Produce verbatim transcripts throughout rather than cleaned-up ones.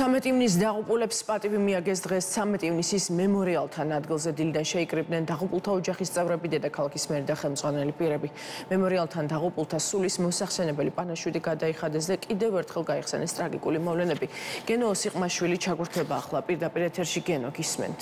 ცამეტ ივნის დაღუპულებს პატივი მიაგეს დღეს ცამეტ ივნისის მემორიალთან ადგილზე დილიდან შეიკრიბნენ დაღუპულთა ოჯახის წევრები, დედაქალაქის მერი და ხელმძღვანელი პირები. მემორიალთან დაღუპულთა სულის მოსახსენებელი პანაშვიდი გადაიხადეს და კიდევ ერთხელ გაიხსენეს ტრაგიკული მოვლენები. გენო ოსიყმაშვილი ჩაგვრთება ახლა პირდაპირ ეთერში. გენო, გისმენთ.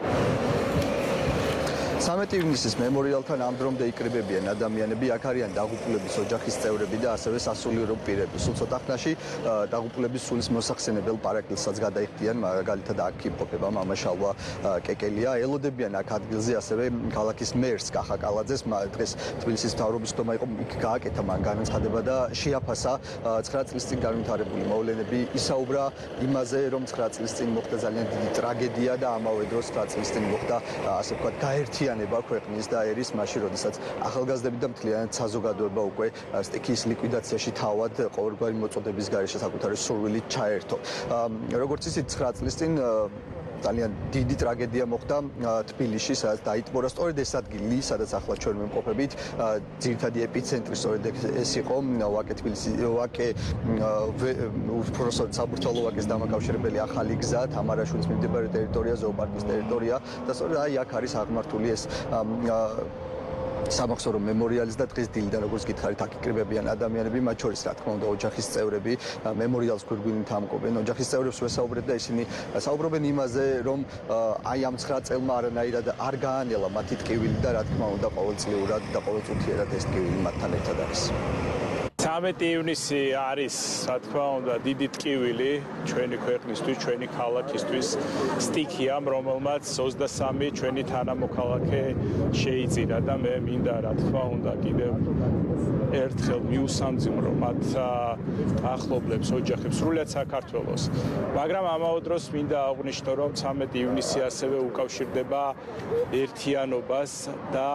ცამეტ ივნისის მემორიალთან ამ დრომდე იკრიბებიან ადამიანები, აქ არიან დაღუპულების ოჯახის წევრები და ასევე სასულიერო პირები. სულ ცოტა ხანში დაღუპულების სულის მოსახსენებელ პარაკლისსაც გადაიხდიან, მაგალითად აქ იმყოფება მამა შალვა კეკელია. ელოდებიან აქ ადგილზე ასევე ქალაქის მერს კახა კალაძეს. დღეს თბილისის მთავრობის ხდომა იყო, იქ გააკეთა მან განაცხადება და შეაფასა ცხრა წლის წინ განვითარებული მოვლენები. ისაუბრა იმაზე, რომ ცხრა წლის წინ მოხდა ძალიან დიდი ტრაგედია და ამავე დროს ცხრა წლის წინ მოხდა, ასე ვთქვათ, გაერთიანება ქვეყნის და ერის მაშინ, როდესაც ახალგაზრდები და მთლიანად საზოგადოება უკვე სტიქიის ლიკვიდაციაში თავად ყოველგვარი მოწოდების გარეშე საკუთარი სურვილით ჩაერთო. როგორც იცით, ცხრა წლის წინ ძალიან დიდი ტრაგედია მოხდა თბილისში, სადაც დაიტბორა სწორედ ეს ადგილი, სადაც ახლა ჩვენ ვიმყოფებით. ძირითადი ეპიცენტრი სწორედ ეს იყო, ვაკე თბილისი, ვაკე უბრალოდ საბურთალო ვაკეს დამაკავშირებელი ახალი გზა, თამარაშვილის მიმდებარე ტერიტორია, ზოოპარკის ტერიტორია და სწორედ აი აქ არის აღმართული ეს სამახსოვრო მემორიალის და დღეს დილიდან, როგორც გითხარით, აქ იკრიბებიან ადამიანები, მათ შორის, რა თქმა უნდა, ოჯახის წევრები, მემორიალს გვირგვინით ამკობენ. ოჯახის წევრებს ვესაუბრებ და ისინი საუბრობენ იმაზე, რომ აი ამ ცხრა წელმა არანაირად არ გაანელა მათი ტკივილი და რა თქმა უნდა, ყოველწლიურად და ყოველწუთიერად ეს ტკივილი მათთან ერთად არის. ცამეტ ივნისი არის, რა თქმა უნდა, დიდი ტკივილი ჩვენი ქვეყნისთვის, ჩვენი ქალაქისთვის, სტიქიამ, რომელმაც ოცდასამი ჩვენი თანამოქალაქე შეიწირა და მე მინდა, რა თქმა უნდა, კიდევ ერთხელ მიუსამძიმრო მათ ახლობლებს, ოჯახებს, სრულიად საქართველოს. მაგრამ ამავე დროს მინდა აღვნიშნო, რომ ცამეტ ივნისი ასევე უკავშირდება ერთიანობას და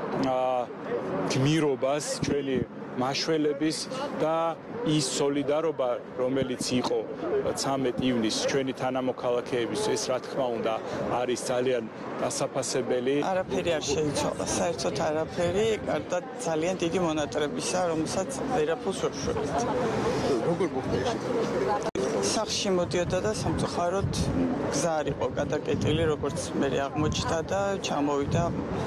გმირობას ჩვენი მაშველების და ის სოლიდარობა, რომელიც იყო ცამეტ ივნისს ჩვენი თანამოქალაქეებისთვის, რა თქმა უნდა, არის ძალიან დასაფასებელი. არაფერი არ შეიცვალა, საერთოდ არაფერი, გარდა ძალიან დიდი მონატრებისა, რომელსაც ვერაფერს ვერ შევხვდით. როგორ მოხდა ეს? სახში მოდიოდა და სამწუხაროდ გზა არ იყო გადაკეტილი, როგორც მე აღმოჩნდა და ჩამოვიდა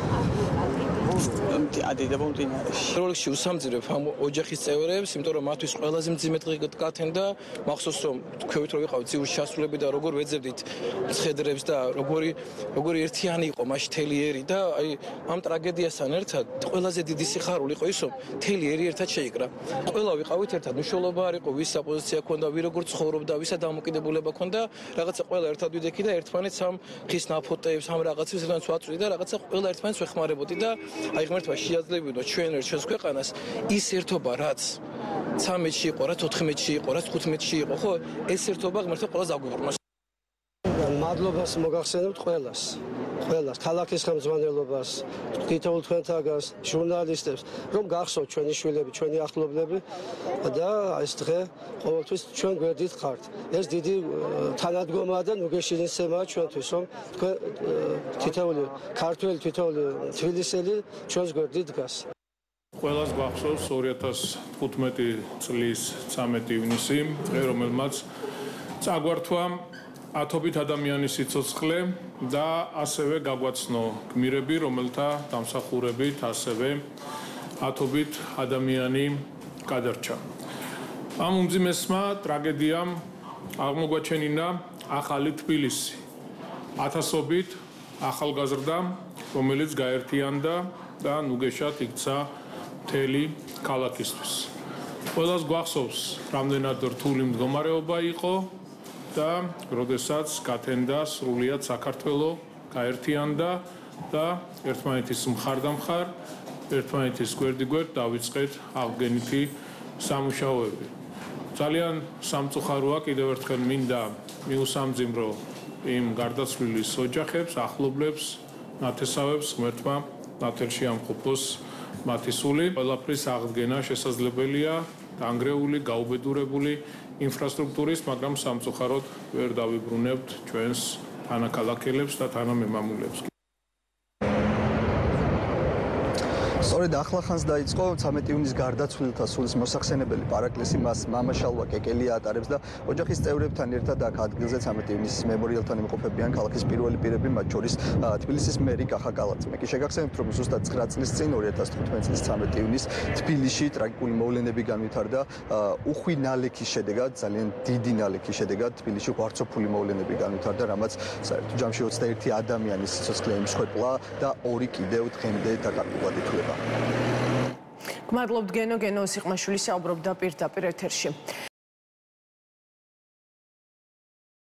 ადიდება მდინარეში. პირველ რიგში უსამძირებ ამ ოჯახის წევრებს, იმიტომ რომ მათთვის ყველაზე მძიმე დღე გათენ და მახსოვს რომ თქვით რომ ვიყავით ძიურის ჩასრულები და როგორ ვეძებდით მხედრებს და როგორი როგორი ერთიანი იყო მაშ თელიერი და აი ამ ტრაგედიასთან ერთად ყველაზე დიდი სიხარული იყო ის რომ თელიერი ერთად შეიკრა. ყველა ვიყავით ერთად, მნიშვნელობა არ იყო ვის საპოზიცია ჰქონდა, ვი როგორ ცხოვრობდა, ვისა დამოკიდებულება ჰქონდა, რაღაცა ყველა ერთად ვიდექი და ერთმანეთს ამ ხის ნაფოტეებს, ამ რაღაცებს ერთმანეთს ვაწვდი და რაღაცა ყველა ერთმანეთს ვეხმარებოდი და აი ღმერთმა შეაძლებინო ჩვენ ერთ ჩვენს ქვეყანას ის ერთობა რაც ცამეტში იყო, რაც ოთხმეტში იყო, რაც თხუთმეტში იყო, ხო? ეს ერთობა ღმერთმა ყველას აგვიბრუნოს. მადლობას მოგახსენებთ ყველას. ყველას, ქალაქის ხელმძღვანელობას, თითოეულ თქვენთაგანს, ჟურნალისტებს, რომ გახსოვთ ჩვენი შვილები, ჩვენი ახლობლები და ეს დღე ყოველთვის ჩვენ გვერდით ხართ. ეს დიდი თანადგომაა და ნუგეშინისცემაა ჩვენთვის, რომ თქვენ თითოეული ქართველი, თითოეული თბილისელი ჩვენს გვერდით დგას. ყველას გვახსოვს ორი ათას თხუთმეტი წლის ცამეტ ივნისი, დღე რომელმაც წაგვართვა ათობით ადამიანის სიცოცხლე და ასევე გაგვაცნო გმირები, რომელთა დამსახურებით ასევე ათობით ადამიანი გადარჩა. ამ უმძიმესმა ტრაგედიამ აღმოგვაჩენინა ახალი თბილისი, ათასობით ახალგაზრდა, რომელიც გაერთიანდა და ნუგეშად იქცა მთელი ქალაქისთვის. ყველას გვახსოვს, რამდენად რთული მდგომარეობა იყო და როდესაც გათენდა სრულიად საქართველო, გაერთიანდა და ერთმანეთის მხარდამხარ, ერთმანეთის გვერდიგვერდ დავიწყეთ აღდგენითი სამუშაოები. ძალიან სამწუხაროა, კიდევ ერთხელ მინდა მიუსამძიმრო იმ გარდაცვლილის ოჯახებს, ახლობლებს, ნათესავებს, ღმერთმა ნათელში ამყოფოს მათი სული. ყველაფრის აღდგენა შესაძლებელია დანგრეული, გაუბედურებული ინფრასტრუქტურის, მაგრამ სამწუხაროდ ვერ დავიბრუნებთ ჩვენს თანაქალაქელებს და თანამემამულებს. სწორედ ახლახანს დაიწყო ცამეტი ივნისის გარდაცვლილთა სულის მოსახსენებელი პარაკლისი მას მამა შალვა კეკელია ატარებს და ოჯახის წევრებთან ერთად აქ ადგილზე ცამეტი ივნისის მემორიალთან იმყოფებიან ქალაქის პირველი პირები, მათ შორის თბილისის მერი კახა კალაძე. კი შეგახსენებთ, რომ ზუსტად ცხრა წლის წინ ორი ათას თხუთმეტი წლის ცამეტი ივნისს თბილისში ტრაგიკული მოვლენები განვითარდა. უხვი ნალექის შედეგად, ძალიან დიდი ნალექის შედეგად თბილისში ღვარცოფული მოვლენები განვითარდა, რამაც საერთო ჯამში ოცდაერთი ადამიანის სიცოცხლე იმსხვერპლა და ორი კიდევ დღემდე დაკარგულად ითვლება. გმადლობთ გენო გენო სიხმაშვილი საუბრობდა პირდაპირ ეთერში.